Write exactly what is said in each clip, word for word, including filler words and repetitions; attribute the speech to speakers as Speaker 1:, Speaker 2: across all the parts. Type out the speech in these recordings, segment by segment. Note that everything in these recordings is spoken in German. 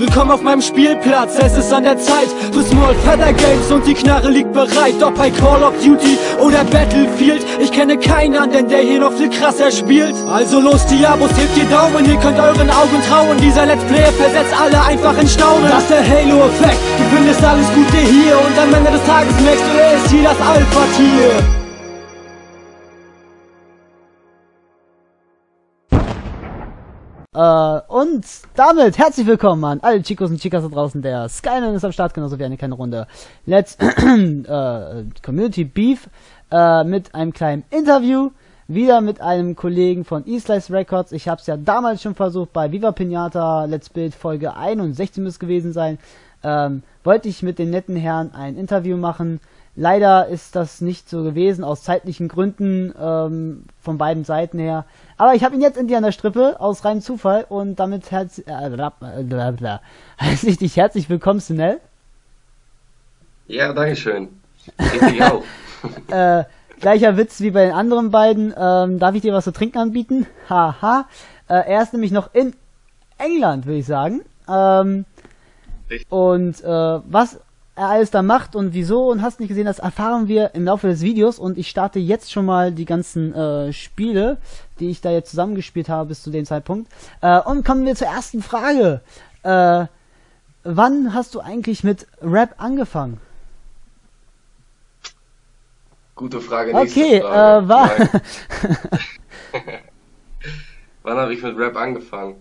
Speaker 1: Willkommen auf meinem Spielplatz, es ist an der Zeit für Small Feather Games und die Knarre liegt bereit. Ob bei Call of Duty oder Battlefield, ich kenne keinen anderen, der hier noch viel krasser spielt. Also los die Abos, hebt die Daumen, ihr könnt euren Augen trauen. Dieser Let's Player versetzt alle einfach in Staunen. Das ist der Halo-Effekt, du findest alles Gute hier und am Ende des Tages merkst du, er ist hier das Alpha-Tier.
Speaker 2: Uh, und damit herzlich willkommen an alle Chicos und Chicas da draußen. Der Skyline ist am Start, genauso wie eine kleine Runde Let's uh, Community Beef uh, mit einem kleinen Interview. Wieder mit einem Kollegen von E-Slice Records. Ich habe es ja damals schon versucht bei Viva Pinata Let's Build Folge einundsechzig müsste gewesen sein. Ähm, wollte ich mit den netten Herren ein Interview machen. Leider ist das nicht so gewesen, aus zeitlichen Gründen, ähm, von beiden Seiten her. Aber ich habe ihn jetzt in die an der Strippe, aus reinem Zufall. Und damit herzlich, äh, blablabla, heiße ich dich herzlich willkommen, Snell.
Speaker 3: Ja, dankeschön. Ich auch.
Speaker 2: äh, gleicher Witz wie bei den anderen beiden. Ähm, darf ich dir was zu trinken anbieten? Haha. Äh, er ist nämlich noch in England, würde ich sagen. Ähm, und äh, was er alles da macht und wieso und hast nicht gesehen, das erfahren wir im Laufe des Videos und ich starte jetzt schon mal die ganzen äh, Spiele, die ich da jetzt zusammengespielt habe bis zu dem Zeitpunkt. Äh, und kommen wir zur ersten Frage. Äh, wann hast du eigentlich mit Rap angefangen?
Speaker 3: Gute Frage.
Speaker 2: Okay,
Speaker 3: Frage.
Speaker 2: Äh, war
Speaker 3: wann habe ich mit Rap angefangen?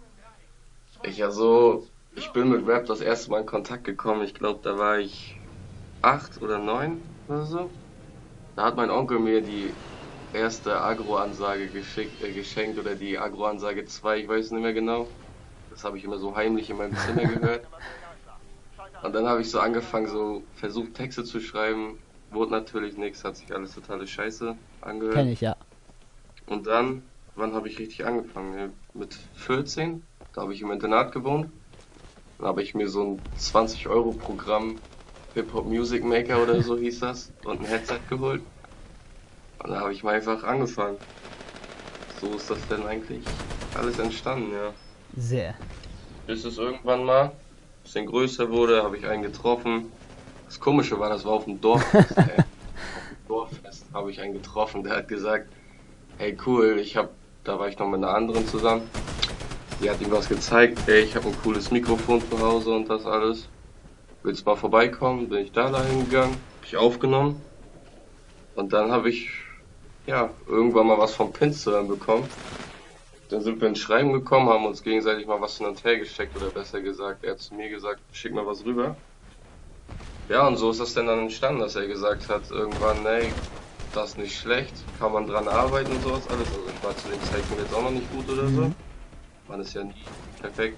Speaker 3: Ich ja so... Ich bin mit Rap das erste Mal in Kontakt gekommen, ich glaube, da war ich acht oder neun oder so. Da hat mein Onkel mir die erste Agro-Ansage geschickt, äh, geschenkt oder die Agro-Ansage zwei, ich weiß nicht mehr genau. Das habe ich immer so heimlich in meinem Zimmer gehört. Und dann habe ich so angefangen, so versucht Texte zu schreiben, wurde natürlich nichts, hat sich alles totale Scheiße angehört.
Speaker 2: Kenn ich, ja.
Speaker 3: Und dann, wann habe ich richtig angefangen? Mit vierzehn, da habe ich im Internat gewohnt. Dann habe ich mir so ein zwanzig Euro Programm, Hip-Hop Music Maker oder so hieß das, und ein Headset geholt. Und da habe ich mal einfach angefangen. So ist das denn eigentlich alles entstanden, ja.
Speaker 2: Sehr.
Speaker 3: Bis es irgendwann mal ein bisschen größer wurde, habe ich einen getroffen. Das Komische war, das war auf dem Dorffest, ey. Auf dem Dorffest habe ich einen getroffen, der hat gesagt, hey cool, ich habe, da war ich noch mit einer anderen zusammen. Die hat ihm was gezeigt, ey, ich habe ein cooles Mikrofon zu Hause und das alles. Willst du mal vorbeikommen? Bin ich da dahin gegangen, hab ich aufgenommen. Und dann habe ich, ja, irgendwann mal was vom Pins zu hören bekommen. Dann sind wir ins Schreiben gekommen, haben uns gegenseitig mal was hin und her gesteckt, oder besser gesagt, er hat zu mir gesagt, schick mal was rüber. Ja, und so ist das denn dann entstanden, dass er gesagt hat, irgendwann, ey, das ist nicht schlecht, kann man dran arbeiten und sowas alles. Also ich war zu dem Zeitpunkt jetzt auch noch nicht gut oder so.
Speaker 2: Mhm.
Speaker 3: Man ist ja nie perfekt.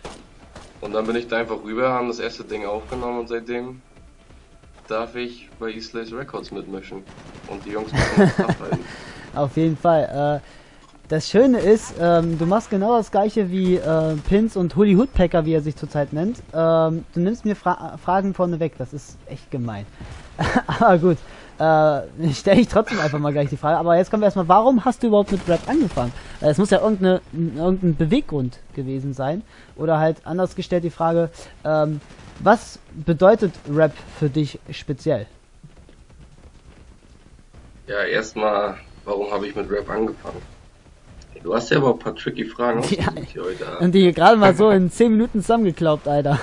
Speaker 3: Und dann bin ich da einfach rüber, haben das erste Ding aufgenommen und seitdem darf ich bei E-Slice Records mitmischen. Und die Jungs müssen uns abhalten.
Speaker 2: Auf jeden Fall. Äh, das Schöne ist, ähm, du machst genau das gleiche wie äh, Pins und Hoodie Hoodpacker, wie er sich zurzeit nennt. Ähm, du nimmst mir Fra Fragen vorne weg, das ist echt gemein. Aber gut. Äh, stelle ich trotzdem einfach mal gleich die Frage. Aber jetzt kommen wir erstmal, warum hast du überhaupt mit Rap angefangen? Äh, es muss ja irgendeine, irgendein Beweggrund gewesen sein. Oder halt anders gestellt die Frage, ähm, was bedeutet Rap für dich speziell?
Speaker 3: Ja, erstmal, warum habe ich mit Rap angefangen? Du hast ja aber ein paar tricky Fragen
Speaker 2: Ja,
Speaker 3: hier heute.
Speaker 2: und die gerade mal so in zehn Minuten zusammengeklaubt, Alter.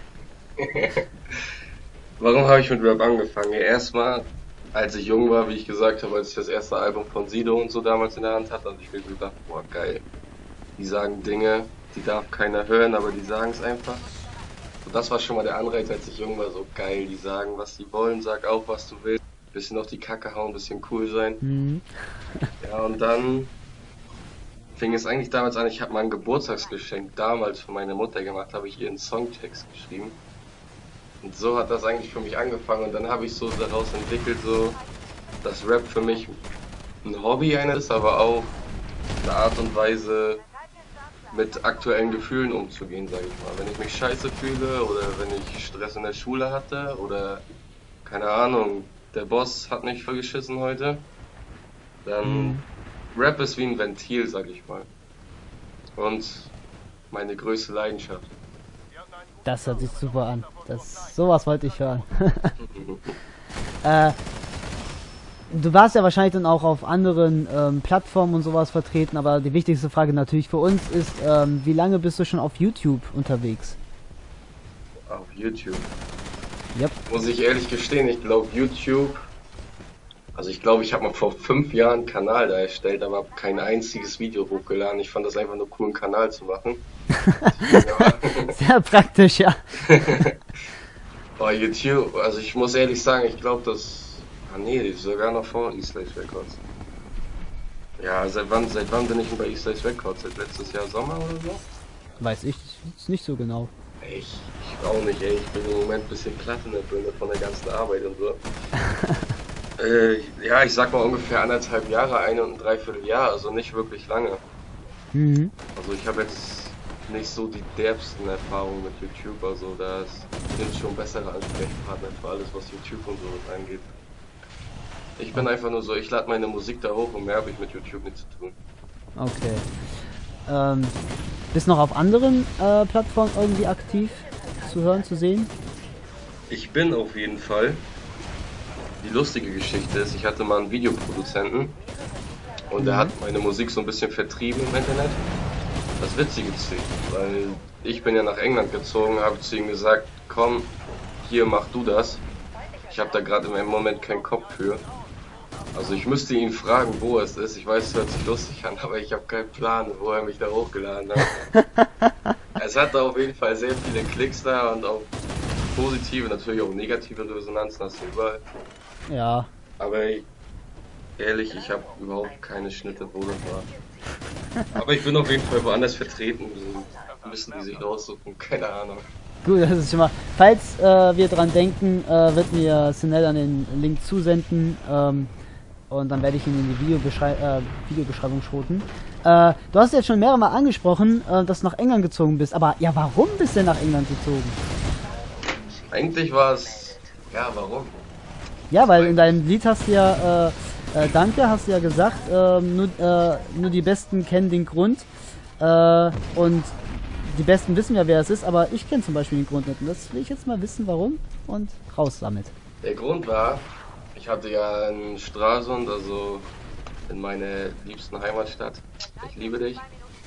Speaker 3: Warum habe ich mit Rap angefangen? Ja, erstmal, als ich jung war, wie ich gesagt habe, als ich das erste Album von Sido und so damals in der Hand hatte, habe ich mir gedacht, boah geil, die sagen Dinge, die darf keiner hören, aber die sagen es einfach. Und das war schon mal der Anreiz, als ich jung war, so geil, die sagen, was sie wollen, sag auch, was du willst, bisschen auf die Kacke hauen, bisschen cool sein.
Speaker 2: Mhm.
Speaker 3: Ja, und dann fing es eigentlich damals an, ich habe mal ein Geburtstagsgeschenk damals für meine Mutter gemacht, habe ich ihr einen Songtext geschrieben. Und so hat das eigentlich für mich angefangen und dann habe ich so daraus entwickelt, so, dass Rap für mich ein Hobby einer ist, aber auch eine Art und Weise, mit aktuellen Gefühlen umzugehen, sage ich mal. Wenn ich mich scheiße fühle oder wenn ich Stress in der Schule hatte oder, keine Ahnung, der Boss hat mich vergeschissen heute, dann
Speaker 2: Mhm.
Speaker 3: Rap ist wie ein Ventil, sag ich mal. Und meine größte Leidenschaft.
Speaker 2: Das hört sich super an. Das, sowas wollte ich hören. äh, du warst ja wahrscheinlich dann auch auf anderen ähm, Plattformen und sowas vertreten, aber die wichtigste Frage natürlich für uns ist, ähm, wie lange bist du schon auf YouTube unterwegs?
Speaker 3: Auf YouTube?
Speaker 2: Yep.
Speaker 3: Muss ich ehrlich gestehen, ich glaube YouTube... Also ich glaube, ich habe mal vor fünf Jahren einen Kanal da erstellt, aber habe kein einziges Video hochgeladen. Ich fand das einfach nur cool, einen Kanal zu machen.
Speaker 2: Sehr praktisch, ja.
Speaker 3: Bei YouTube, also ich muss ehrlich sagen, ich glaube, das... Ah nee, sogar noch vor E-Slash Records. Ja, seit wann, seit wann bin ich denn bei E-Slash Records? Seit letztes Jahr Sommer oder so?
Speaker 2: Weiß ich ist nicht so genau.
Speaker 3: Ich, ich auch nicht, ey. Ich bin im Moment ein bisschen platt in der Birne von der ganzen Arbeit und so. Äh, ja, ich sag mal ungefähr anderthalb Jahre, ein und ein Dreivierteljahr, also nicht wirklich lange.
Speaker 2: Mhm.
Speaker 3: Also ich habe jetzt nicht so die derbsten Erfahrungen mit YouTube, also da sind schon bessere Ansprechpartner für alles, was YouTube und so angeht. Ich bin einfach nur so, ich lade meine Musik da hoch und mehr habe ich mit YouTube nichts zu tun.
Speaker 2: Okay. Ähm, bist noch auf anderen äh, Plattformen irgendwie aktiv zu hören, zu sehen?
Speaker 3: Ich bin auf jeden Fall. Die lustige Geschichte ist, ich hatte mal einen Videoproduzenten und der hat meine Musik so ein bisschen vertrieben im Internet. Das Witzige ist, weil ich bin ja nach England gezogen, habe zu ihm gesagt, komm, hier mach du das. Ich habe da gerade im Moment keinen Kopf für. Also ich müsste ihn fragen, wo es ist. Ich weiß, es hört sich lustig an, aber ich habe keinen Plan, wo er mich da hochgeladen hat. Es hatte auf jeden Fall sehr viele Klicks da und auch positive, natürlich auch negative Resonanzen, hast du überall.
Speaker 2: Ja.
Speaker 3: Aber ich, ehrlich, ich habe überhaupt keine Schnitte, wo das war. Aber ich bin auf jeden Fall woanders vertreten, müssen die sich raussuchen, keine Ahnung.
Speaker 2: Gut, das ist schon mal. Falls äh, wir dran denken, äh, wird mir Sinel dann den Link zusenden ähm, und dann werde ich ihn in die Videobeschrei äh, Videobeschreibung schroten. Äh, du hast jetzt schon mehrere Mal angesprochen, äh, dass du nach England gezogen bist, aber ja, warum bist du nach England gezogen?
Speaker 3: Eigentlich war es, ja, warum?
Speaker 2: Ja, weil in deinem Lied hast du ja, äh, äh, danke, hast du ja gesagt, äh, nur, äh, nur die Besten kennen den Grund. Äh, und die Besten wissen ja, wer es ist, aber ich kenne zum Beispiel den Grund nicht. Und das will ich jetzt mal wissen, warum, und raus damit.
Speaker 3: Der Grund war, ich hatte ja in Stralsund, also in meine liebsten Heimatstadt, ich liebe dich,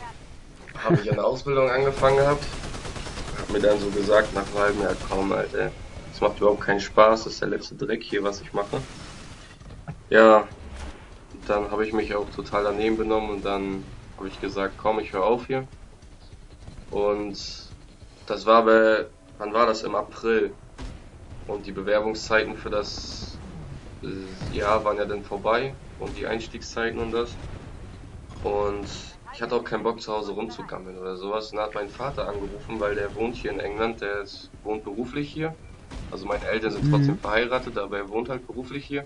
Speaker 3: habe ich eine Ausbildung angefangen gehabt. Hab mir dann so gesagt, nach einem halben Jahr, kaum, Alter, das macht überhaupt keinen Spaß, das ist der letzte Dreck hier, was ich mache. Ja, dann habe ich mich auch total daneben benommen und dann habe ich gesagt, komm, ich höre auf hier. Und das war bei, wann war das? Im April. Und die Bewerbungszeiten für das äh, Jahr waren ja dann vorbei und die Einstiegszeiten und das. Und ich hatte auch keinen Bock, zu Hause rumzugammeln oder sowas. Und dann hat mein Vater angerufen, weil der wohnt hier in England, der ist, wohnt beruflich hier. Also meine Eltern sind trotzdem verheiratet, aber er wohnt halt beruflich hier.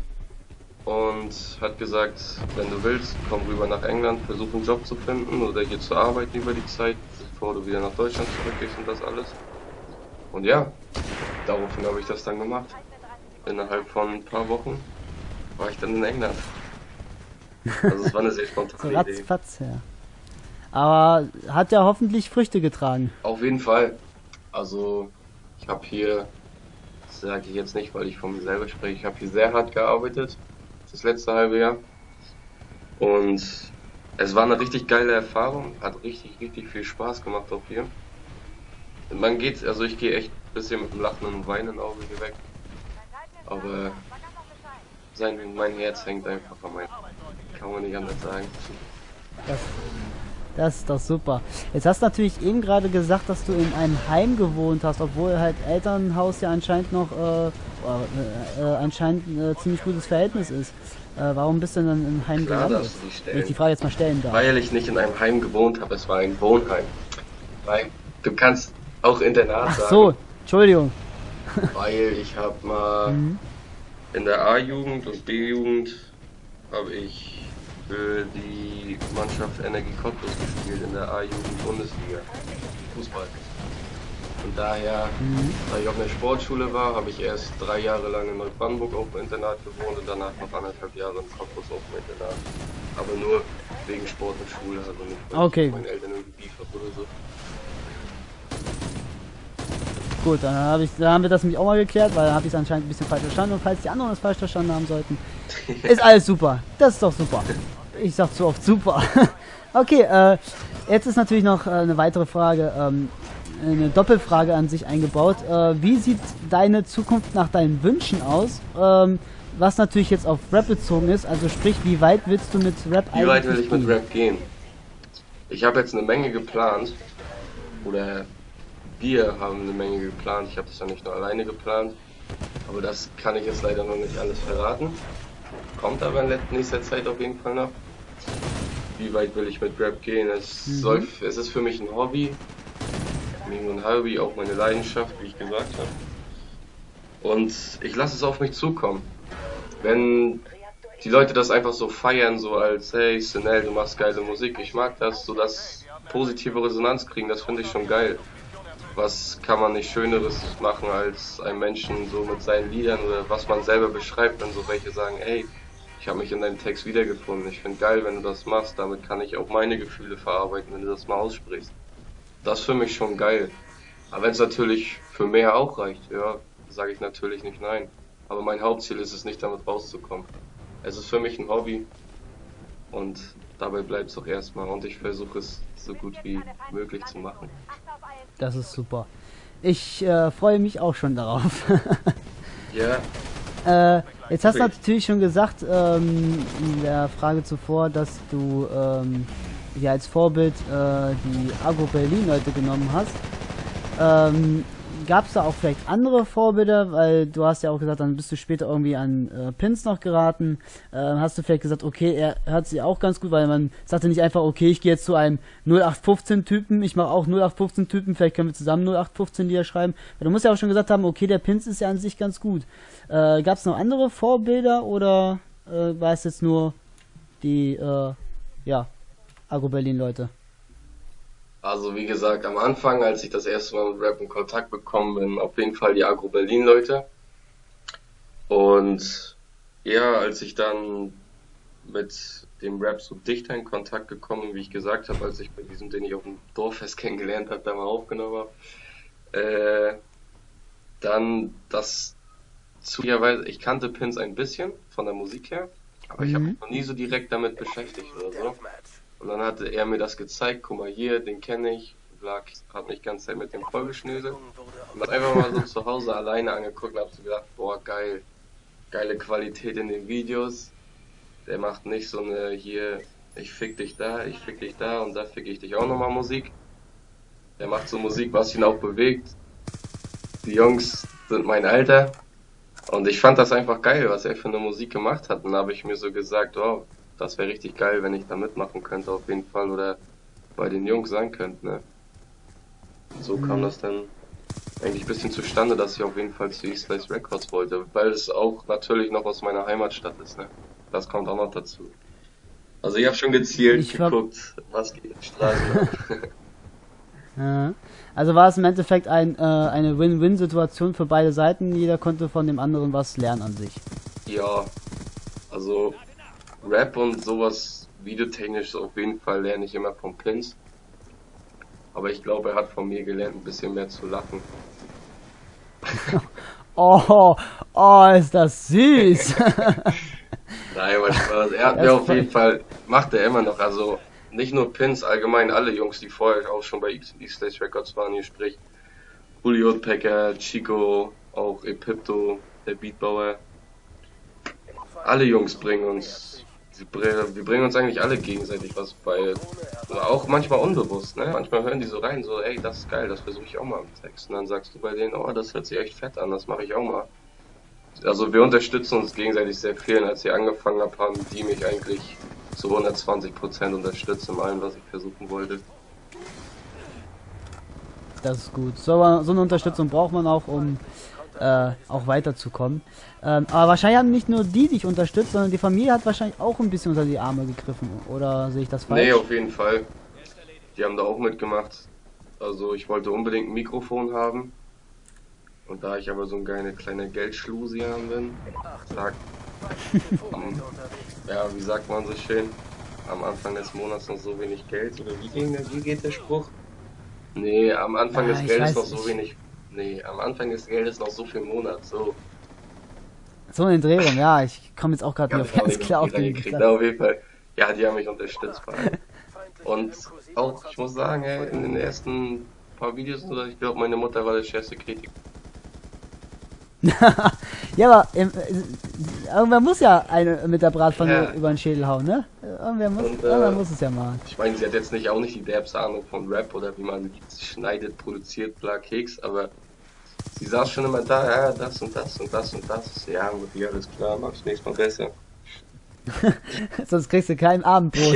Speaker 3: Und hat gesagt, wenn du willst, komm rüber nach England, versuch einen Job zu finden oder hier zu arbeiten über die Zeit, bevor du wieder nach Deutschland zurückgehst und das alles. Und ja, daraufhin habe ich das dann gemacht. Innerhalb von ein paar Wochen war ich dann in England. Also es war eine sehr spontane
Speaker 2: So
Speaker 3: Idee.
Speaker 2: ratzfatz, ja. Aber hat ja hoffentlich Früchte getragen.
Speaker 3: Auf jeden Fall. Also ich habe hier, das sage ich jetzt nicht, weil ich von mir selber spreche, ich habe hier sehr hart gearbeitet, das letzte halbe Jahr. Und es war eine richtig geile Erfahrung, hat richtig, richtig viel Spaß gemacht auch hier. Man geht, also ich gehe echt ein bisschen mit dem Lachen und dem weinenden Auge hier weg. Aber sein, mein Herz hängt einfach an meinem, kann man nicht anders sagen.
Speaker 2: Das, das ist doch super. Jetzt hast du natürlich eben gerade gesagt, dass du in einem Heim gewohnt hast, obwohl halt Elternhaus ja anscheinend noch äh, äh, äh, anscheinend ein äh, ziemlich gutes Verhältnis ist. Äh, warum bist du denn dann im Heim
Speaker 3: Klar,
Speaker 2: gelandet?
Speaker 3: darfst du die stellen.
Speaker 2: Wenn ich die Frage jetzt mal stellen darf.
Speaker 3: Weil ich nicht in einem Heim gewohnt habe, es war ein Wohnheim. Weil du kannst auch Internat
Speaker 2: Ach
Speaker 3: sagen.
Speaker 2: so, Entschuldigung.
Speaker 3: Weil ich habe mal
Speaker 2: Mhm.
Speaker 3: in der A-Jugend und B-Jugend habe ich für die Mannschaft Energie Cottbus gespielt in der A-Jugend Bundesliga Fußball. Und daher,
Speaker 2: Mhm.
Speaker 3: weil ich auf einer Sportschule war, habe ich erst drei Jahre lang in Neubrandenburg auf dem Internat gewohnt und danach noch anderthalb Jahre in Cottbus auf dem Internat. Aber nur wegen Sport und Schule, also nicht weil
Speaker 2: Okay.
Speaker 3: ich mit meinen Eltern irgendwie Beef habe oder so.
Speaker 2: Gut, dann, hab ich, dann haben wir das nämlich auch mal geklärt, weil dann habe ich es anscheinend ein bisschen falsch verstanden und falls die anderen es falsch verstanden haben sollten, ist alles super. Das ist doch super. Ich sag zu oft super. Okay, äh, jetzt ist natürlich noch äh, eine weitere Frage, ähm, eine Doppelfrage an sich eingebaut. Äh, wie sieht deine Zukunft nach deinen Wünschen aus? Ähm, was natürlich jetzt auf Rap bezogen ist, also sprich, wie weit willst du mit Rap eigentlich gehen?
Speaker 3: Wie weit will ich mit Rap gehen? Ich habe jetzt eine Menge geplant, oder wir haben eine Menge geplant, ich habe das ja nicht nur alleine geplant, aber das kann ich jetzt leider noch nicht alles verraten. Kommt aber in nächster Zeit auf jeden Fall noch. Wie weit will ich mit Rap gehen? Es, mhm. soll, es ist für mich ein Hobby, nicht nur ein Hobby, auch meine Leidenschaft, wie ich gesagt habe. Und ich lasse es auf mich zukommen. Wenn die Leute das einfach so feiern, so als, hey, Senel, du machst geile Musik, ich mag das, so dass positive Resonanz kriegen, das finde ich schon geil. Was kann man nicht Schöneres machen, als einen Menschen so mit seinen Liedern oder was man selber beschreibt, wenn so welche sagen, ey, ich habe mich in deinem Text wiedergefunden, ich finde geil, wenn du das machst, damit kann ich auch meine Gefühle verarbeiten, wenn du das mal aussprichst. Das ist für mich schon geil. Aber wenn es natürlich für mehr auch reicht, ja, sage ich natürlich nicht nein. Aber mein Hauptziel ist es nicht, damit rauszukommen. Es ist für mich ein Hobby und dabei bleibt es auch erstmal und ich versuche es so gut wie möglich zu machen.
Speaker 2: Das ist super. Ich äh, freue mich auch schon darauf.
Speaker 3: Ja.
Speaker 2: Äh, jetzt hast du natürlich schon gesagt, ähm, in der Frage zuvor, dass du ähm, dir als Vorbild äh, die Agro Berlin Leute genommen hast. Ähm, Gab es da auch vielleicht andere Vorbilder, weil du hast ja auch gesagt, dann bist du später irgendwie an äh, Pins noch geraten. Äh, hast du vielleicht gesagt, okay, er hört sich auch ganz gut, weil man sagte nicht einfach, okay, ich gehe jetzt zu einem null acht fünfzehn Typen, ich mache auch null acht fünfzehn Typen, vielleicht können wir zusammen null acht fünfzehn Lieder schreiben. Weil du musst ja auch schon gesagt haben, okay, der Pins ist ja an sich ganz gut. Äh, Gab es noch andere Vorbilder oder äh, war es jetzt nur die, äh, ja, Agro Berlin Leute?
Speaker 3: Also wie gesagt, am Anfang, als ich das erste Mal mit Rap in Kontakt bekommen bin, auf jeden Fall die Agro Berlin Leute. Und ja, als ich dann mit dem Rap so dichter in Kontakt gekommen bin, wie ich gesagt habe, als ich mit diesem, den ich auf dem Dorffest kennengelernt habe, da mal aufgenommen habe, äh, dann das zufälligerweise, ich kannte Pins ein bisschen von der Musik her, aber ich habe mich noch nie so direkt damit beschäftigt oder so. Und dann hatte er mir das gezeigt, guck mal hier, den kenne ich, lag, hab mich ganz Zeit mit dem vollgeschnöselt. Und dann einfach mal so zu Hause alleine angeguckt und hab so gedacht, boah geil, geile Qualität in den Videos. Der macht nicht so eine hier, ich fick dich da, ich fick dich da und da fick ich dich auch nochmal Musik. Der macht so Musik, was ihn auch bewegt. Die Jungs sind mein Alter. Und ich fand das einfach geil, was er für eine Musik gemacht hat. Und dann habe ich mir so gesagt, oh, das wäre richtig geil, wenn ich da mitmachen könnte auf jeden Fall oder bei den Jungs sein könnte, ne? So kam das dann eigentlich ein bisschen zustande, dass ich auf jeden Fall zu East Slice Records wollte, weil es auch natürlich noch aus meiner Heimatstadt ist, ne? Das kommt auch noch dazu. Also ich habe schon gezielt ich geguckt, was geht in den Straßen.
Speaker 2: Ja. Also war es im Endeffekt ein, äh, eine Win-Win-Situation für beide Seiten, jeder konnte von dem anderen was lernen an sich.
Speaker 3: Ja, also Rap und sowas videotechnisch auf jeden Fall lerne ich immer von Pins. Aber ich glaube, er hat von mir gelernt, ein bisschen mehr zu lachen.
Speaker 2: Oh, oh, ist das süß.
Speaker 3: Nein, aber Spaß. Er hat mir auf jeden Fall, macht er immer noch, also nicht nur Pins, allgemein alle Jungs, die vorher auch schon bei East Slice Records waren, hier sprich Julio Packer, Chico, auch Epipto, der Beatbauer. Alle Jungs bringen uns wir bringen uns eigentlich alle gegenseitig was bei. Auch manchmal unbewusst, ne? Manchmal hören die so rein, so, ey, das ist geil, das versuche ich auch mal im Text. Und dann sagst du bei denen, oh, das hört sich echt fett an, das mache ich auch mal. Also wir unterstützen uns gegenseitig sehr viel. Und als ich angefangen habe, haben die mich eigentlich zu hundertzwanzig Prozent unterstützt in allem, was ich versuchen wollte.
Speaker 2: Das ist gut. So, so eine Unterstützung braucht man auch, um äh, auch weiterzukommen. Ähm, aber wahrscheinlich haben nicht nur die dich unterstützt, sondern die Familie hat wahrscheinlich auch ein bisschen unter die Arme gegriffen. Oder sehe ich das falsch?
Speaker 3: Nee, auf jeden Fall. Die haben da auch mitgemacht. Also ich wollte unbedingt ein Mikrofon haben. Und da ich aber so eine kleine, kleine Geldschlusi haben bin, lag am, ja, wie sagt man so schön, am Anfang des Monats noch so wenig Geld. Oder wie, ging der, wie geht der Spruch? Nee, am Anfang
Speaker 2: ja,
Speaker 3: des Geldes noch
Speaker 2: weiß,
Speaker 3: so wenig Nee, am Anfang des Geldes noch so viel im Monat, so.
Speaker 2: So in den Dreh rum, ja, ich komme jetzt auch gerade
Speaker 3: Hab
Speaker 2: nicht auf
Speaker 3: ich auch
Speaker 2: ganz
Speaker 3: nicht
Speaker 2: klar
Speaker 3: noch
Speaker 2: auf den
Speaker 3: gekriegt.
Speaker 2: Satz.
Speaker 3: Na, auf jeden Fall. Ja, die haben mich unterstützt bei allem. Und auch, ich muss sagen, ey, in den ersten paar Videos, oder ich glaube, meine Mutter war der schärfste Kritiker.
Speaker 2: Ja, aber ähm, äh, irgendwer muss ja eine mit der Bratpfanne
Speaker 3: Ja.
Speaker 2: über den Schädel hauen, ne? Irgendwer muss,
Speaker 3: Und, äh,
Speaker 2: irgendwer muss es ja machen.
Speaker 3: Ich meine, sie hat jetzt nicht auch nicht die derbste Ahnung von Rap oder wie man Lieds schneidet, produziert, bla, Keks, aber sie saß schon immer da, ja, das und das und das und das. Ja, Mutti, alles klar, mach's nächstes Mal besser.
Speaker 2: Sonst kriegst du kein Abendbrot.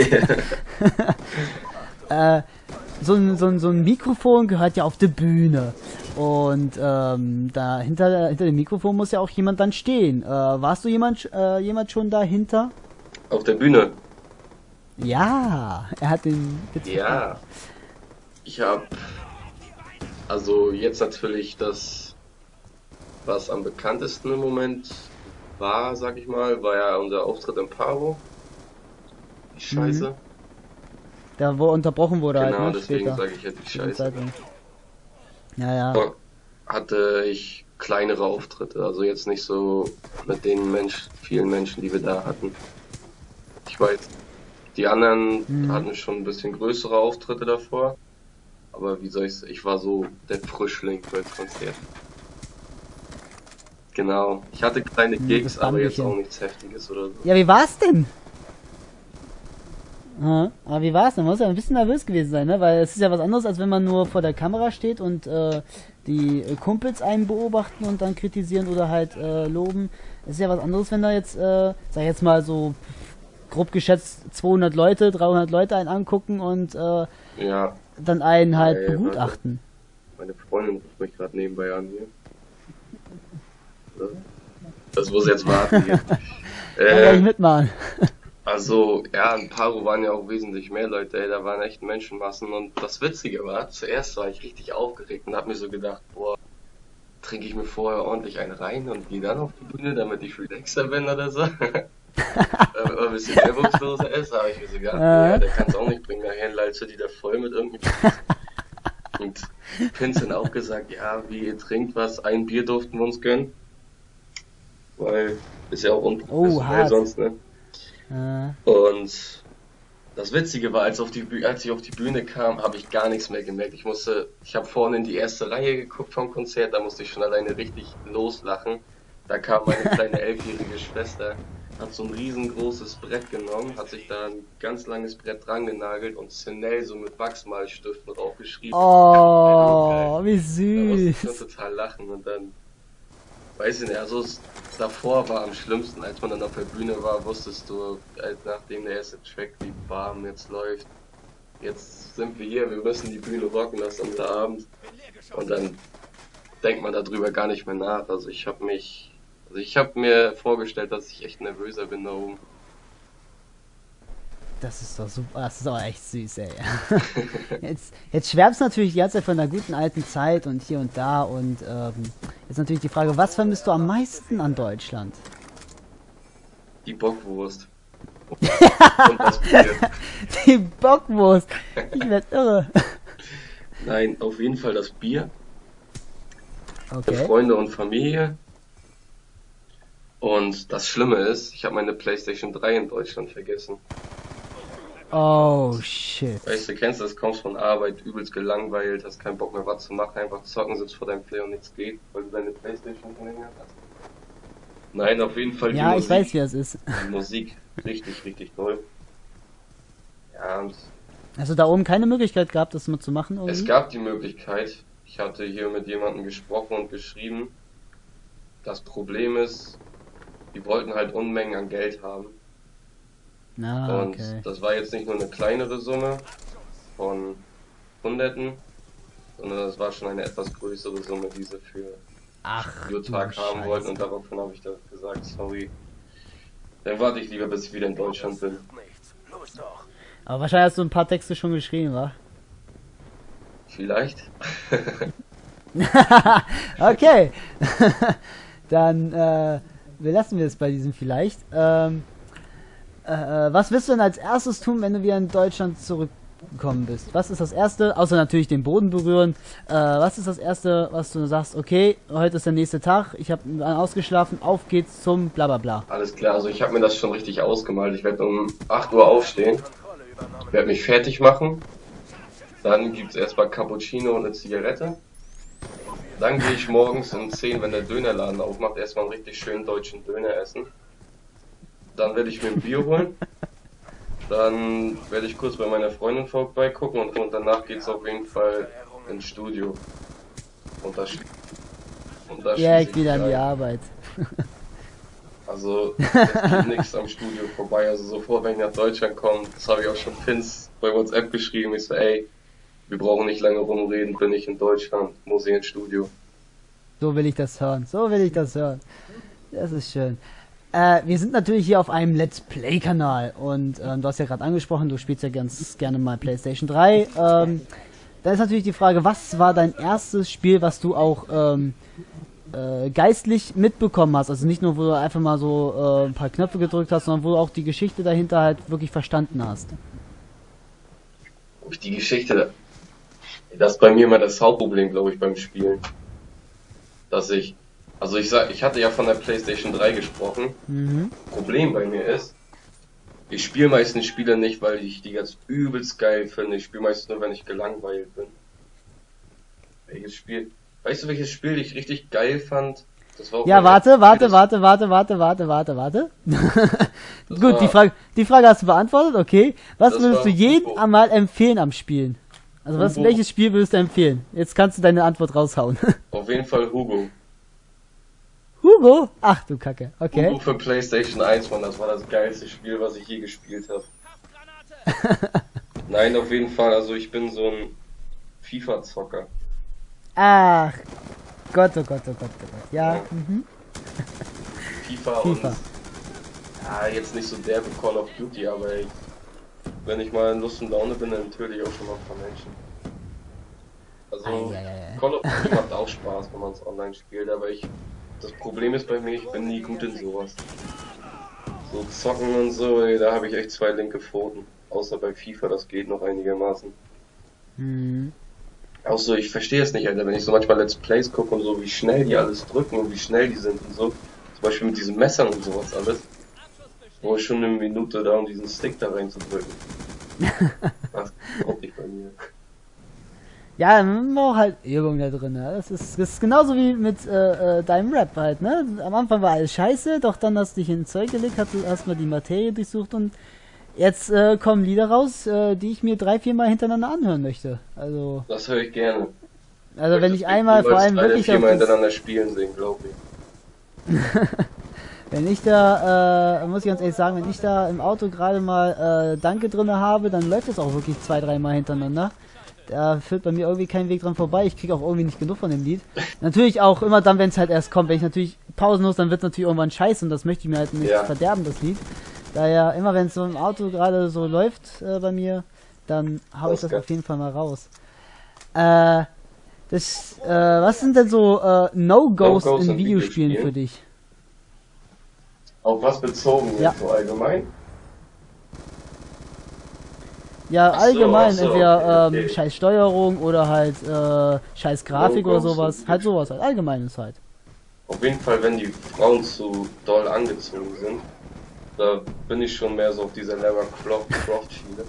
Speaker 2: äh, so, ein, so, ein, so ein Mikrofon gehört ja auf die Bühne. Und ähm, da hinter, hinter dem Mikrofon muss ja auch jemand dann stehen. Äh, warst du jemand, äh, jemand schon dahinter?
Speaker 3: Auf der Bühne.
Speaker 2: Ja, er hat den Witz
Speaker 3: Ja. Ich hab, also jetzt natürlich das, was am bekanntesten im Moment war, sag ich mal, war ja unser Auftritt im Paro. Die Scheiße.
Speaker 2: Da wo unterbrochen wurde
Speaker 3: Genau,
Speaker 2: halt, ne?
Speaker 3: deswegen
Speaker 2: Später.
Speaker 3: sage ich ja die
Speaker 2: In der
Speaker 3: Scheiße.
Speaker 2: Zeitung. Ja, ja.
Speaker 3: Da hatte ich kleinere Auftritte, also jetzt nicht so mit den Mensch, vielen Menschen, die wir da hatten. Ich weiß, die anderen
Speaker 2: Mhm.
Speaker 3: hatten schon ein bisschen größere Auftritte davor, aber wie soll ich ich war so der Frischling beim Konzert. Genau, ich hatte kleine
Speaker 2: Mhm,
Speaker 3: Gigs,
Speaker 2: das
Speaker 3: aber jetzt
Speaker 2: Bambelchen.
Speaker 3: auch nichts Heftiges oder so.
Speaker 2: Ja, wie war's denn? Ja, aber wie war's denn? Man muss ja ein bisschen nervös gewesen sein, ne? Weil es ist ja was anderes, als wenn man nur vor der Kamera steht und äh, die äh, Kumpels einen beobachten und dann kritisieren oder halt äh, loben. Es ist ja was anderes, wenn da jetzt, äh, sag ich jetzt mal so grob geschätzt zweihundert Leute, dreihundert Leute einen angucken und äh,
Speaker 3: Ja,
Speaker 2: dann einen halt
Speaker 3: Ey,
Speaker 2: begutachten.
Speaker 3: meine Freundin ruft mich gerade nebenbei an hier. Das muss jetzt warten hier.
Speaker 2: Kann gleich
Speaker 3: Äh,
Speaker 2: mitmachen.
Speaker 3: Also, ja, in Paro waren ja auch wesentlich mehr Leute, ey, da waren echt Menschenmassen. Und das Witzige war, zuerst war ich richtig aufgeregt und hab mir so gedacht, boah, trinke ich mir vorher ordentlich einen rein und gehe dann auf die Bühne, damit ich relaxer bin oder so. Damit man ein bisschen reibungsloser ist, habe ich mir so gedacht,
Speaker 2: Äh.
Speaker 3: ja, der kann es auch nicht bringen, nachher lalzt du die da voll mit irgendwie. Und Pins sind auch gesagt, ja, wie ihr trinkt was, ein Bier durften wir uns gönnen. Weil, ist ja auch unprofessionell
Speaker 2: Oh, hart.
Speaker 3: sonst, ne?
Speaker 2: Äh,
Speaker 3: Und das Witzige war, als, auf die Büh als ich auf die Bühne kam, habe ich gar nichts mehr gemerkt. Ich musste, ich habe vorne in die erste Reihe geguckt vom Konzert, da musste ich schon alleine richtig loslachen. Da kam meine kleine elfjährige Schwester, hat so ein riesengroßes Brett genommen, hat sich da ein ganz langes Brett dran genagelt und Chanel so mit Wachsmalstiften draufgeschrieben.
Speaker 2: oh, wie
Speaker 3: Da musste ich schon
Speaker 2: süß.
Speaker 3: total lachen und dann, weiß ich nicht, also es, davor war am schlimmsten, als man dann auf der Bühne war, wusstest du, als nachdem der erste Track wie bam jetzt läuft, jetzt sind wir hier, wir müssen die Bühne rocken, das ist unser Abend und dann denkt man darüber gar nicht mehr nach. Also ich habe mich, also ich habe mir vorgestellt, dass ich echt nervöser bin da oben.
Speaker 2: Das ist doch super, das ist aber echt süß, ey. Jetzt, jetzt schwärmst du natürlich die ganze Zeit von der guten alten Zeit und hier und da und ähm, jetzt natürlich die Frage, was vermisst du am meisten an Deutschland?
Speaker 3: Die Bockwurst. Und das Bier.
Speaker 2: Die Bockwurst. Ich werd irre.
Speaker 3: Nein, auf jeden Fall das Bier. Für
Speaker 2: Okay.
Speaker 3: Freunde und Familie. Und das Schlimme ist, ich habe meine PlayStation drei in Deutschland vergessen.
Speaker 2: Oh, shit.
Speaker 3: Weißt du, kennst du das, kommst von Arbeit, übelst gelangweilt, hast keinen Bock mehr was zu machen, einfach zocken, sitzt vor deinem Play und nichts geht, weil du deine PlayStation verlängert hast. Nein, auf jeden Fall die
Speaker 2: Ja, ich
Speaker 3: Musik.
Speaker 2: weiß, wie das ist.
Speaker 3: Die Musik, richtig, richtig toll. Ja, und
Speaker 2: Hast du da oben keine Möglichkeit gehabt, das mal zu machen
Speaker 3: es
Speaker 2: irgendwie?
Speaker 3: gab die Möglichkeit, ich hatte hier mit jemandem gesprochen und geschrieben, das Problem ist, die wollten halt Unmengen an Geld haben.
Speaker 2: Ah,
Speaker 3: Und
Speaker 2: okay.
Speaker 3: das war jetzt nicht nur eine kleinere Summe von Hunderten, sondern das war schon eine etwas größere Summe, die sie für
Speaker 2: Ach, du
Speaker 3: Videotag haben wollten. Und
Speaker 2: Scheiße.
Speaker 3: daraufhin habe ich da gesagt, sorry, dann warte ich lieber, bis ich wieder in Deutschland bin.
Speaker 2: Aber wahrscheinlich hast du ein paar Texte schon geschrieben, wa?
Speaker 3: Vielleicht.
Speaker 2: Okay. Dann äh, belassen wir es bei diesem vielleicht. Ähm, äh, äh, was wirst du denn als erstes tun, wenn du wieder in Deutschland zurück gekommen bist? Was ist das Erste, außer natürlich den Boden berühren, äh, was ist das Erste, was du sagst, okay, heute ist der nächste Tag, ich habe ausgeschlafen, auf geht's zum Blablabla.
Speaker 3: Alles klar, also ich habe mir das schon richtig ausgemalt. Ich werde um acht Uhr aufstehen, werde mich fertig machen, dann gibt's erstmal Cappuccino und eine Zigarette. Dann gehe ich morgens um zehn, wenn der Dönerladen aufmacht, erstmal einen richtig schönen deutschen Döner essen. Dann werde ich mir ein Bier holen. Dann werde ich kurz bei meiner Freundin vorbeigucken und, und danach geht's auf jeden Fall ins Studio. Und da, und da
Speaker 2: Direkt wieder an die Arbeit.
Speaker 3: Also, es geht nichts am Studio vorbei. Also sofort, wenn ich nach Deutschland komme, das habe ich auch schon Fins bei WhatsApp geschrieben. Ich so, ey, wir brauchen nicht lange rumreden, bin ich in Deutschland, muss ich ins Studio.
Speaker 2: So will ich das hören, so will ich das hören. Das ist schön. Äh, wir sind natürlich hier auf einem Let's Play-Kanal und ähm, du hast ja gerade angesprochen, du spielst ja ganz gerne mal PlayStation drei. Ähm, da ist natürlich die Frage, was war dein erstes Spiel, was du auch ähm, äh, geistlich mitbekommen hast? Also nicht nur, wo du einfach mal so äh, ein paar Knöpfe gedrückt hast, sondern wo du auch die Geschichte dahinter halt wirklich verstanden hast.
Speaker 3: Die Geschichte, das ist bei mir immer das Hauptproblem, glaube ich, beim Spielen. Dass ich, also ich sag, ich hatte ja von der PlayStation drei gesprochen. Mhm. Problem bei mir ist, ich spiele meistens Spiele nicht, weil ich die ganz übelst geil finde. Ich spiele meistens nur, wenn ich gelangweilt bin. Welches Spiel? Weißt du, welches Spiel ich richtig geil fand? Das war auch
Speaker 2: ja, warte, warte, warte, warte, warte, warte, warte, warte. Gut, war, die Frage, die Frage hast du beantwortet, okay. Was würdest du jedem einmal empfehlen am Spielen? Also was,
Speaker 3: Hugo.
Speaker 2: Welches Spiel würdest du empfehlen? Jetzt kannst du deine Antwort raushauen.
Speaker 3: Auf jeden Fall Hugo.
Speaker 2: Hugo? Ach du Kacke, okay.
Speaker 3: Hugo für PlayStation eins, Mann, das war das geilste Spiel, was ich je gespielt habe. Nein, auf jeden Fall, also ich bin so ein FIFA-Zocker.
Speaker 2: Ach, Gott, oh Gott, oh Gott, oh Gott, ja.
Speaker 3: ja.
Speaker 2: Mhm.
Speaker 3: FIFA, FIFA und, ja, jetzt nicht so derbe Call of Duty, aber ich, wenn ich mal in Lust und Laune bin, dann töte ich auch schon mal ein paar Menschen. Also, ei, ei, ei. Call of Duty macht auch Spaß, wenn man es online spielt, aber ich, das Problem ist bei mir, ich bin nie gut in sowas. So zocken und so, ey, da habe ich echt zwei linke Pfoten. Außer bei FIFA, das geht noch einigermaßen.
Speaker 2: Mhm.
Speaker 3: Auch so, ich verstehe es nicht, Alter, wenn ich so manchmal Let's Plays gucke und so, wie schnell die alles drücken und wie schnell die sind und so. Zum Beispiel mit diesen Messern und sowas alles. Wo ich schon eine Minute da, um diesen Stick da reinzudrücken. Das kommt nicht bei mir.
Speaker 2: Ja, man braucht halt Übung da drin. Ne? Das, ist, das ist genauso wie mit äh, äh, deinem Rap halt, ne? Am Anfang war alles scheiße, doch dann hast du dich in Zeug gelegt, hast, hast mal die Materie durchsucht und jetzt äh, kommen Lieder raus, äh, die ich mir drei, vier Mal hintereinander anhören möchte. Also.
Speaker 3: Das höre ich gerne.
Speaker 2: Also ich wenn ich einmal vor allem wirklich
Speaker 3: auf das hintereinander spielen sehen, glaube ich.
Speaker 2: Wenn ich da, äh, muss ich ganz ehrlich sagen, wenn ich da im Auto gerade mal äh, Danke drinne habe, dann läuft es auch wirklich zwei, drei Mal hintereinander. Da führt bei mir irgendwie kein Weg dran vorbei. Ich kriege auch irgendwie nicht genug von dem Lied. Natürlich auch immer dann, wenn es halt erst kommt. Wenn ich natürlich pausenlos, dann wird es natürlich irgendwann scheiße und das möchte ich mir halt nicht ja. verderben, das Lied. Daher, immer wenn es so im Auto gerade so läuft äh, bei mir, dann hau ich das auf jeden Fall mal raus. Äh, das, äh, was sind denn so äh, No-Gos no in, in Videospielen, Videospielen für dich?
Speaker 3: Auf was bezogen
Speaker 2: ja.
Speaker 3: jetzt so allgemein?
Speaker 2: Ja, so, allgemein, so, entweder okay, okay. Ähm, scheiß Steuerung oder halt äh, scheiß Grafik no oder sowas. Halt sowas halt, allgemeines halt.
Speaker 3: Auf jeden Fall, wenn die Frauen zu doll angezogen sind, da bin ich schon mehr so auf dieser Lara Croft-Schiene.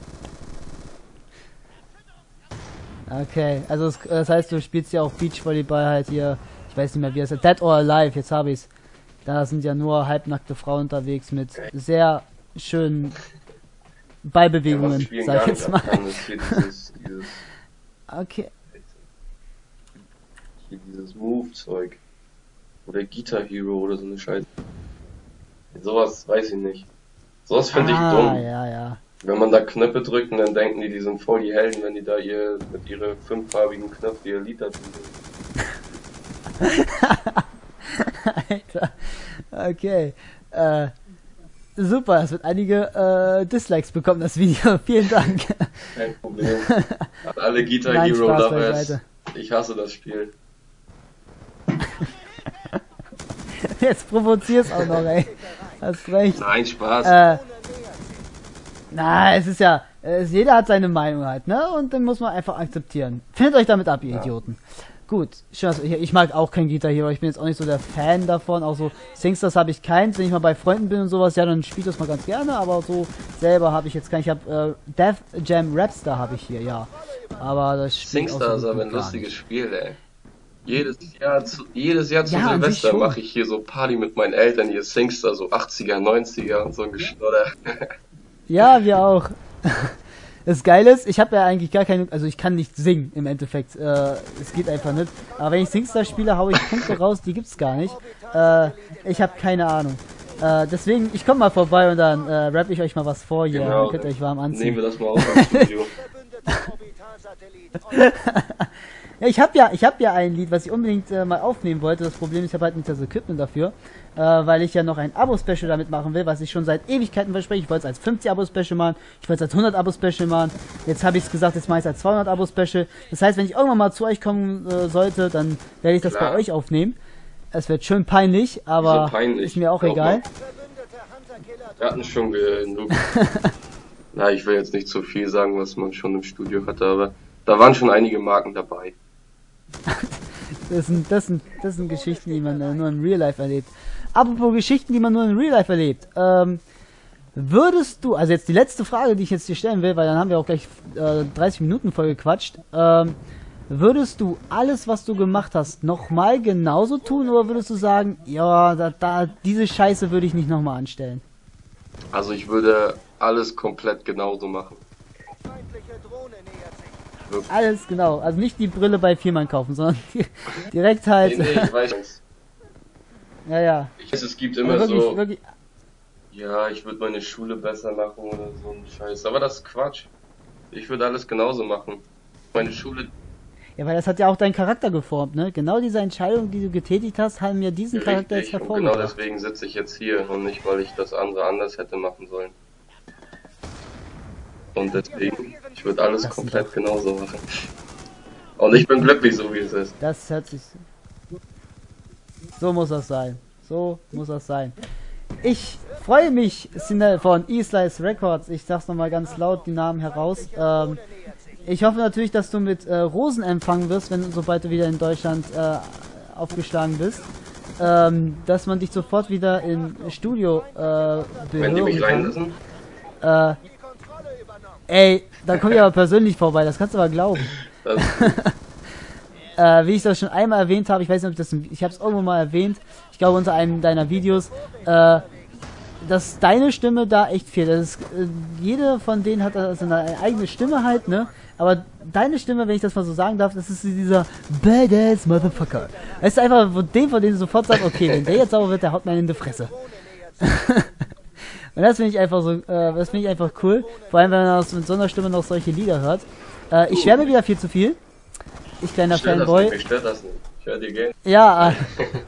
Speaker 2: Okay, also das, das heißt, du spielst ja auch Beachvolleyball halt hier, ich weiß nicht mehr wie es heißt, Dead or Alive, jetzt habe ich's. Da sind ja nur halbnackte Frauen unterwegs mit sehr schönen Ballbewegungen, ja, sag ich jetzt mal. Dieses, dieses okay.
Speaker 3: Hier dieses Move-Zeug. Oder Guitar Hero oder so eine Scheiße. Sowas weiß ich nicht. Sowas finde
Speaker 2: ah,
Speaker 3: ich dumm.
Speaker 2: Ja, ja.
Speaker 3: Wenn man da Knöpfe drückt und dann denken die, die sind voll die Helden, wenn die da ihr mit ihren fünffarbigen Knöpfen ihr Lied dazu
Speaker 2: Alter. Okay. Äh, super, es wird einige äh, Dislikes bekommen, das Video. Vielen Dank.
Speaker 3: Kein Problem. An alle Guitar Nein, Hero Lovers. Ich hasse das Spiel.
Speaker 2: Jetzt provozierst auch noch, ey. Hast recht.
Speaker 3: Nein, Spaß.
Speaker 2: Äh, na, es ist ja, äh, jeder hat seine Meinung halt, ne? Und dann muss man einfach akzeptieren. Findet euch damit ab, ihr
Speaker 3: Ja.
Speaker 2: Idioten. Gut, schön, also ich, ich mag auch kein Guitar Hero, ich bin jetzt auch nicht so der Fan davon, auch so Singsters habe ich keins, wenn ich mal bei Freunden bin und sowas, ja, dann spiele ich das mal ganz gerne, aber so selber habe ich jetzt keinen, ich habe äh, Death Jam Rapstar habe ich hier, ja, aber das Spiel
Speaker 3: Singstar ist aber ein lustiges Spiel, ey. Jedes Jahr zu, jedes Jahr zu
Speaker 2: Ja, an sich
Speaker 3: Silvester
Speaker 2: schon.
Speaker 3: mache ich hier so Party mit meinen Eltern, hier Singstar, so achtziger, neunziger und so ein Geschnodder.
Speaker 2: Ja, wir auch. Das Geile ist, ich habe ja eigentlich gar keine, also ich kann nicht singen im Endeffekt, äh, es geht einfach nicht. Aber wenn ich Singstar spiele, hau ich Punkte raus, die gibt's gar nicht. Äh, ich habe keine Ahnung. Äh, deswegen, ich komme mal vorbei und dann äh, rapp ich euch mal was vor hier.
Speaker 3: Genau.
Speaker 2: Dann könnt ihr euch warm
Speaker 3: Nehmen
Speaker 2: anziehen.
Speaker 3: wir das mal auf am Studio.
Speaker 2: Ja, ich habe ja, ich habe ja ein Lied, was ich unbedingt äh, mal aufnehmen wollte. Das Problem ist, ich habe halt nicht das Equipment dafür, äh, weil ich ja noch ein Abo-Special damit machen will, was ich schon seit Ewigkeiten verspreche. Ich wollte es als fünfzig Abo-Special machen, ich wollte es als hundert Abo-Special machen. Jetzt habe ich es gesagt, jetzt mache ich es als zweihundert Abo-Special. Das heißt, wenn ich irgendwann mal zu euch kommen äh, sollte, dann werde ich das
Speaker 3: Klar.
Speaker 2: bei euch aufnehmen. Es wird schön peinlich, aber
Speaker 3: So peinlich.
Speaker 2: ist mir auch
Speaker 3: Glaub
Speaker 2: egal.
Speaker 3: mal. Wir hatten schon genug. Na, ich will jetzt nicht so viel sagen, was man schon im Studio hatte, aber da waren schon einige Marken dabei.
Speaker 2: Das sind, das sind, das sind Geschichten, die man äh, nur in Real Life erlebt. Apropos Geschichten, die man nur in Real Life erlebt. Ähm, würdest du, also jetzt die letzte Frage, die ich jetzt dir stellen will, weil dann haben wir auch gleich äh, dreißig Minuten voll gequatscht. Ähm, würdest du alles, was du gemacht hast, nochmal genauso tun oder würdest du sagen, ja, da, da, diese Scheiße würde ich nicht nochmal anstellen?
Speaker 3: Also ich würde alles komplett genauso machen.
Speaker 2: Alles genau. Also nicht die Brille bei Viermann kaufen, sondern direkt halt.
Speaker 3: Nee, nee, ich weiß nicht.
Speaker 2: Ja, ja.
Speaker 3: Ich weiß, es gibt
Speaker 2: Aber
Speaker 3: immer
Speaker 2: wirklich,
Speaker 3: so,
Speaker 2: wirklich,
Speaker 3: ja, ich würde meine Schule besser machen oder so ein Scheiß. Aber das ist Quatsch. Ich würde alles genauso machen. Meine Schule,
Speaker 2: ja, weil das hat ja auch deinen Charakter geformt, ne? Genau diese Entscheidung, die du getätigt hast, haben ja diesen Charakter jetzt
Speaker 3: richtig. Und genau
Speaker 2: hervorgebracht.
Speaker 3: deswegen sitze ich jetzt hier und nicht, weil ich das andere anders hätte machen sollen. Und deswegen, ich würde alles
Speaker 2: Das sind
Speaker 3: komplett
Speaker 2: doch-
Speaker 3: genauso machen. Und ich bin glücklich, so wie es ist.
Speaker 2: Das hört sich. So muss das sein. So muss das sein. Ich freue mich, Sinel von E-Slice Records. Ich sag's nochmal ganz laut die Namen heraus. Ähm, ich hoffe natürlich, dass du mit äh, Rosen empfangen wirst, wenn sobald du wieder in Deutschland äh, aufgeschlagen bist. Ähm, dass man dich sofort wieder im Studio äh,
Speaker 3: Wenn die mich
Speaker 2: behören kann.
Speaker 3: reinlassen,
Speaker 2: Äh, ey, da komme ich aber persönlich vorbei, das kannst du aber glauben.
Speaker 3: das,
Speaker 2: Äh, wie ich das schon einmal erwähnt habe, ich weiß nicht, ob ich das, ich habe es irgendwo mal erwähnt, ich glaube unter einem deiner Videos, äh, dass deine Stimme da echt fehlt. Das ist, äh, jede von denen hat also eine eigene Stimme halt, ne? Aber deine Stimme, wenn ich das mal so sagen darf, das ist dieser Badass Motherfucker. Es ist einfach von dem, von dem du sofort sagst, okay, wenn der jetzt sauber wird, der haut mir in die Fresse. Und das finde ich einfach so, äh, das finde ich einfach cool. Vor allem, wenn man aus, mit so einer Stimme noch solche Lieder hört. Äh, ich schwärme wieder viel zu viel. Ich kleiner
Speaker 3: stört das
Speaker 2: Fanboy.
Speaker 3: nicht, mich stört das nicht. Ich höre dir gerne.
Speaker 2: Ja, äh,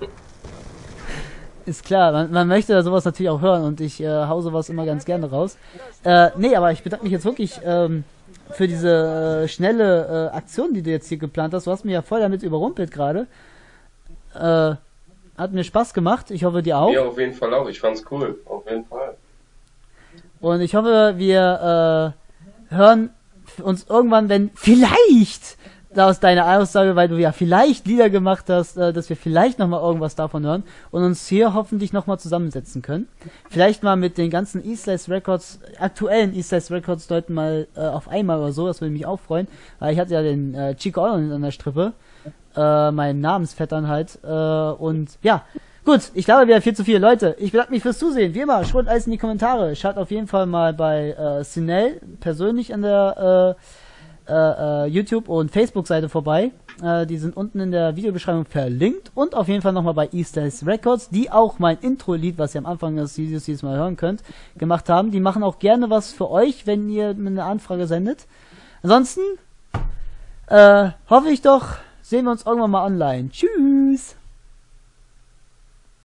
Speaker 2: ist klar, man, man möchte sowas natürlich auch hören und ich äh, hau sowas immer ganz gerne raus. Äh, nee, aber ich bedanke mich jetzt wirklich ähm, für diese äh, schnelle äh, Aktion, die du jetzt hier geplant hast. Du hast mich ja voll damit überrumpelt gerade. Äh, hat mir Spaß gemacht, ich hoffe dir auch.
Speaker 3: Mir auf jeden Fall auch, ich fand's cool, auf jeden Fall.
Speaker 2: Und ich hoffe, wir äh, hören uns irgendwann, wenn vielleicht aus deiner Aussage, weil du ja vielleicht Lieder gemacht hast, äh, dass wir vielleicht nochmal irgendwas davon hören und uns hier hoffentlich nochmal zusammensetzen können. Vielleicht mal mit den ganzen E-Slice Records, aktuellen E-Slice Records Leuten mal äh, auf einmal oder so, das würde mich auch freuen, weil ich hatte ja den äh, Chico auch noch an der Strippe, äh, meinen Namensvettern halt, äh, und ja, gut, ich glaube, wir haben viel zu viele Leute. Ich bedanke mich fürs Zusehen. Wie immer, schreibt alles in die Kommentare. Schaut auf jeden Fall mal bei äh, Sinel persönlich an der äh, äh, äh, YouTube- und Facebook-Seite vorbei. Äh, die sind unten in der Videobeschreibung verlinkt. Und auf jeden Fall nochmal bei E-Slice Records, die auch mein Intro-Lied, was ihr am Anfang des Videos dieses Mal hören könnt, gemacht haben. Die machen auch gerne was für euch, wenn ihr mir eine Anfrage sendet. Ansonsten äh, hoffe ich doch, sehen wir uns irgendwann mal online. Tschüss!